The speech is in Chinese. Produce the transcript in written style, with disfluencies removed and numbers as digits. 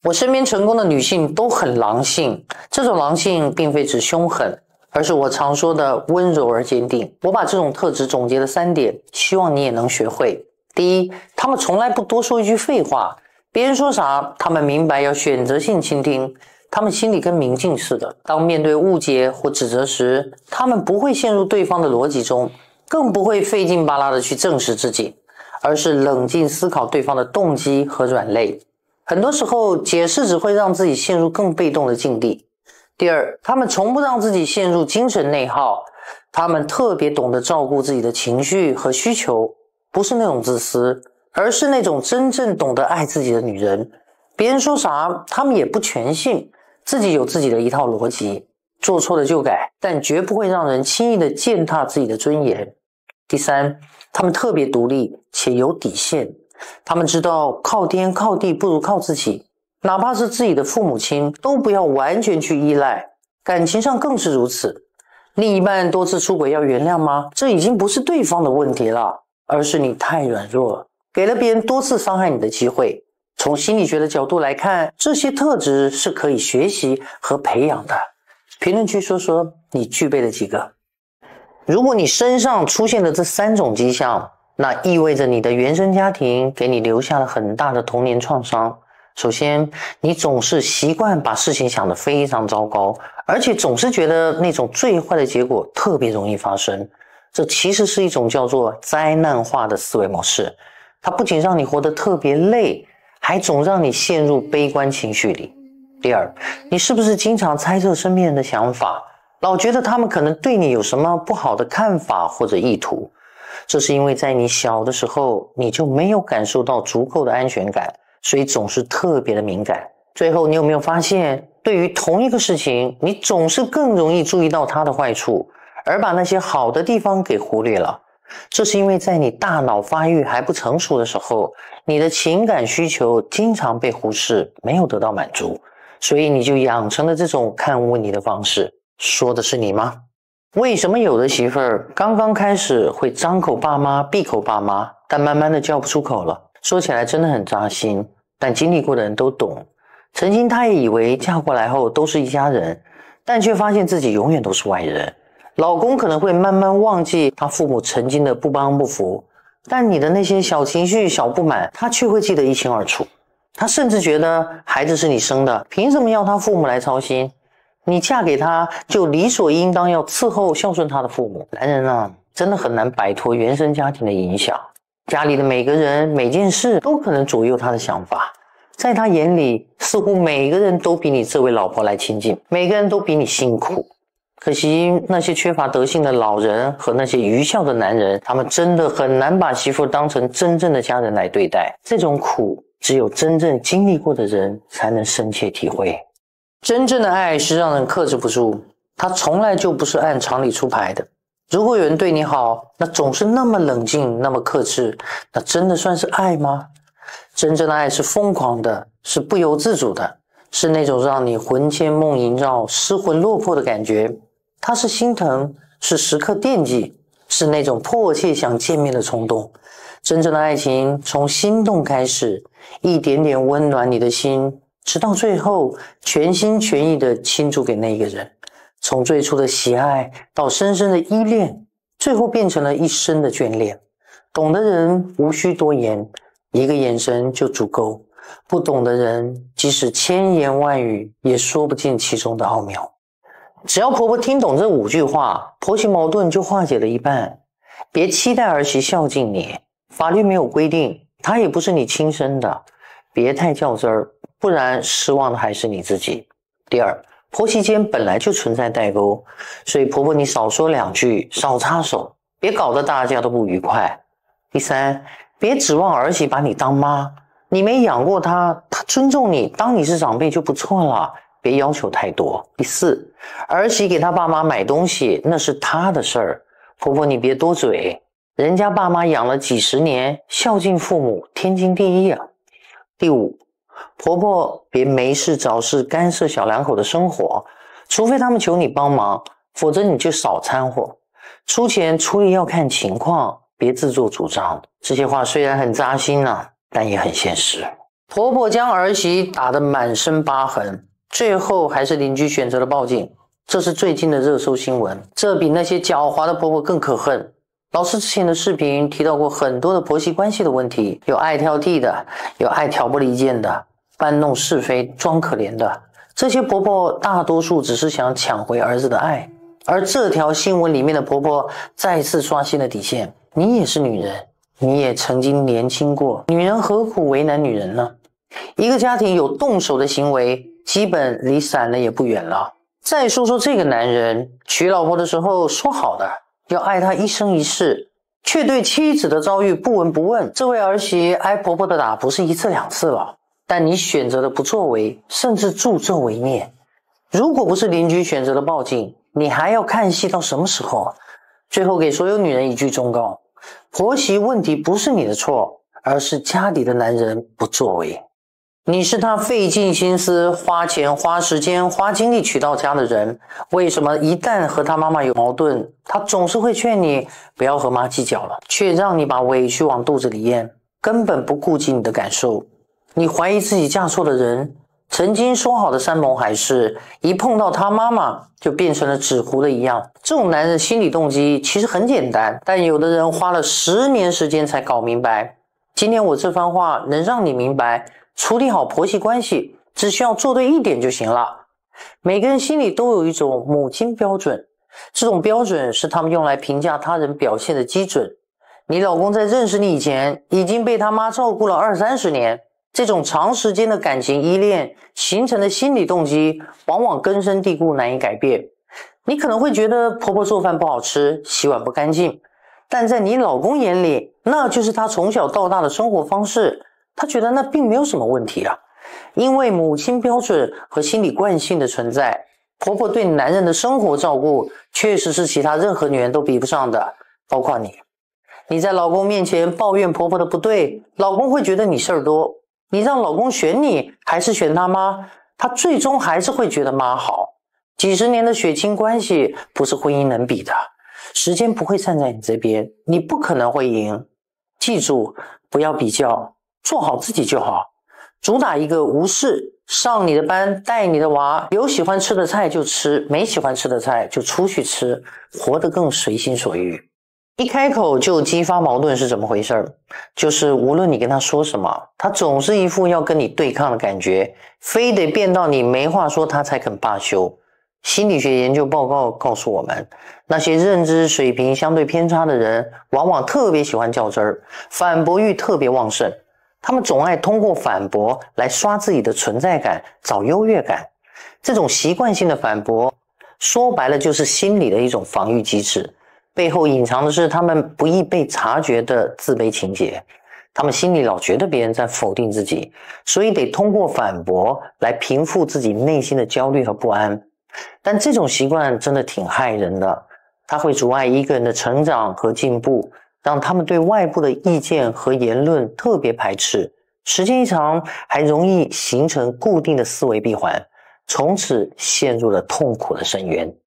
我身边成功的女性都很狼性，这种狼性并非指凶狠，而是我常说的温柔而坚定。我把这种特质总结了3点，希望你也能学会。第一，她们从来不多说一句废话，别人说啥，她们明白要选择性倾听。她们心里跟明镜似的，当面对误解或指责时，她们不会陷入对方的逻辑中，更不会费劲巴拉的去证实自己，而是冷静思考对方的动机和软肋。很多时候，解释只会让自己陷入更被动的境地。第二，他们从不让自己陷入精神内耗，他们特别懂得照顾自己的情绪和需求，不是那种自私，而是那种真正懂得爱自己的女人。别人说啥，他们也不全信，自己有自己的一套逻辑，做错了就改，但绝不会让人轻易的践踏自己的尊严。第三，他们特别独立且有底线。他们知道靠天靠地不如靠自己，哪怕是自己的父母亲，都不要完全去依赖，感情上更是如此。另一半多次出轨要原谅吗？这已经不是对方的问题了，而是你太软弱，给了别人多次伤害你的机会。从心理学的角度来看，这些特质是可以学习和培养的。评论区说说你具备了几个。如果你身上出现的这3种迹象，那意味着你的原生家庭给你留下了很大的童年创伤。首先，你总是习惯把事情想得非常糟糕，而且总是觉得那种最坏的结果特别容易发生。这其实是一种叫做灾难化的思维模式，它不仅让你活得特别累，还总让你陷入悲观情绪里。第二，你是不是经常猜测身边人的想法，老觉得他们可能对你有什么不好的看法或者意图？这是因为在你小的时候，你就没有感受到足够的安全感，所以总是特别的敏感。最后，你有没有发现，对于同一个事情，你总是更容易注意到它的坏处，而把那些好的地方给忽略了？这是因为在你大脑发育还不成熟的时候，你的情感需求经常被忽视，没有得到满足，所以你就养成了这种看问题的方式。说的是你吗？为什么有的媳妇儿刚刚开始会张口爸妈闭口爸妈，但慢慢的叫不出口了？说起来真的很扎心，但经历过的人都懂。曾经她也以为嫁过来后都是一家人，但却发现自己永远都是外人。老公可能会慢慢忘记他父母曾经的不帮不扶，但你的那些小情绪小不满，他却会记得一清二楚。他甚至觉得孩子是你生的，凭什么要他父母来操心？你嫁给他就理所应当要伺候孝顺他的父母。男人啊，真的很难摆脱原生家庭的影响，家里的每个人每件事都可能左右他的想法。在他眼里，似乎每个人都比你这位老婆来亲近，每个人都比你辛苦。可惜那些缺乏德性的老人和那些愚孝的男人，他们真的很难把媳妇当成真正的家人来对待。这种苦，只有真正经历过的人才能深切体会。真正的爱是让人克制不住，它从来就不是按常理出牌的。如果有人对你好，那总是那么冷静，那么克制，那真的算是爱吗？真正的爱是疯狂的，是不由自主的，是那种让你魂牵梦萦绕、失魂落魄的感觉。它是心疼，是时刻惦记，是那种迫切想见面的冲动。真正的爱情从心动开始，一点点温暖你的心，直到最后全心全意地倾注给那个人。从最初的喜爱到深深的依恋，最后变成了一生的眷恋。懂的人无需多言，一个眼神就足够。不懂的人即使千言万语也说不尽其中的奥妙。只要婆婆听懂这5句话，婆媳矛盾就化解了一半。别期待儿媳孝敬你，法律没有规定，她也不是你亲生的。别太较真儿，不然失望的还是你自己。第二，婆媳间本来就存在代沟，所以婆婆你少说2句，少插手，别搞得大家都不愉快。第三，别指望儿媳把你当妈，你没养过她，她尊重你，当你是长辈就不错了，别要求太多。第四，儿媳给她爸妈买东西，那是她的事儿，婆婆你别多嘴，人家爸妈养了几十年，孝敬父母天经地义啊。第五，婆婆别没事找事干涉小两口的生活，除非他们求你帮忙，否则你就少掺和。出钱出力要看情况，别自作主张。这些话虽然很扎心啊，但也很现实。 婆婆将儿媳打得满身疤痕，最后还是邻居选择了报警。这是最近的热搜新闻，这比那些狡猾的婆婆更可恨。老师之前的视频提到过很多的婆媳关系的问题，有爱挑剔的，有爱挑拨离间的，搬弄是非装可怜的。这些婆婆大多数只是想抢回儿子的爱，而这条新闻里面的婆婆再次刷新了底线。你也是女人，你也曾经年轻过，女人何苦为难女人呢？一个家庭有动手的行为，基本离散了也不远了。再说说这个男人，娶老婆的时候说好的要爱她一生一世，却对妻子的遭遇不闻不问。这位儿媳挨婆婆的打不是一次两次了，但你选择的不作为，甚至助纣为虐。如果不是邻居选择了报警，你还要看戏到什么时候？最后给所有女人一句忠告：婆媳问题不是你的错，而是家里的男人不作为。你是他费尽心思、花钱、花时间、花精力娶到家的人，为什么一旦和他妈妈有矛盾，他总是会劝你不要和妈计较了，却让你把委屈往肚子里咽，根本不顾及你的感受？你怀疑自己嫁错了人，曾经说好的山盟海誓，一碰到他妈妈就变成了纸糊的一样。这种男人心理动机其实很简单，但有的人花了10年时间才搞明白。今天我这番话能让你明白，处理好婆媳关系，只需要做对一点就行了。每个人心里都有一种母亲标准，这种标准是他们用来评价他人表现的基准。你老公在认识你以前，已经被他妈照顾了20-30年，这种长时间的感情依恋形成的心理动机，往往根深蒂固，难以改变。你可能会觉得婆婆做饭不好吃，洗碗不干净，但在你老公眼里，那就是他从小到大的生活方式，他觉得那并没有什么问题啊。因为母亲标准和心理惯性的存在，婆婆对男人的生活照顾确实是其他任何女人都比不上的，包括你。你在老公面前抱怨婆婆的不对，老公会觉得你事儿多。你让老公选你还是选他妈，他最终还是会觉得妈好。几十年的血亲关系不是婚姻能比的，时间不会站在你这边，你不可能会赢。记住，不要比较，做好自己就好。主打一个无视，上你的班，带你的娃，有喜欢吃的菜就吃，没喜欢吃的菜就出去吃，活得更随心所欲。一开口就激发矛盾是怎么回事？就是无论你跟他说什么，他总是一副要跟你对抗的感觉，非得变到你没话说他才肯罢休。心理学研究报告告诉我们，那些认知水平相对偏差的人，往往特别喜欢较真儿，反驳欲特别旺盛。他们总爱通过反驳来刷自己的存在感，找优越感。这种习惯性的反驳，说白了就是心理的一种防御机制，背后隐藏的是他们不易被察觉的自卑情节。他们心里老觉得别人在否定自己，所以得通过反驳来平复自己内心的焦虑和不安。但这种习惯真的挺害人的，它会阻碍一个人的成长和进步，让他们对外部的意见和言论特别排斥，时间一长还容易形成固定的思维闭环，从此陷入了痛苦的深渊。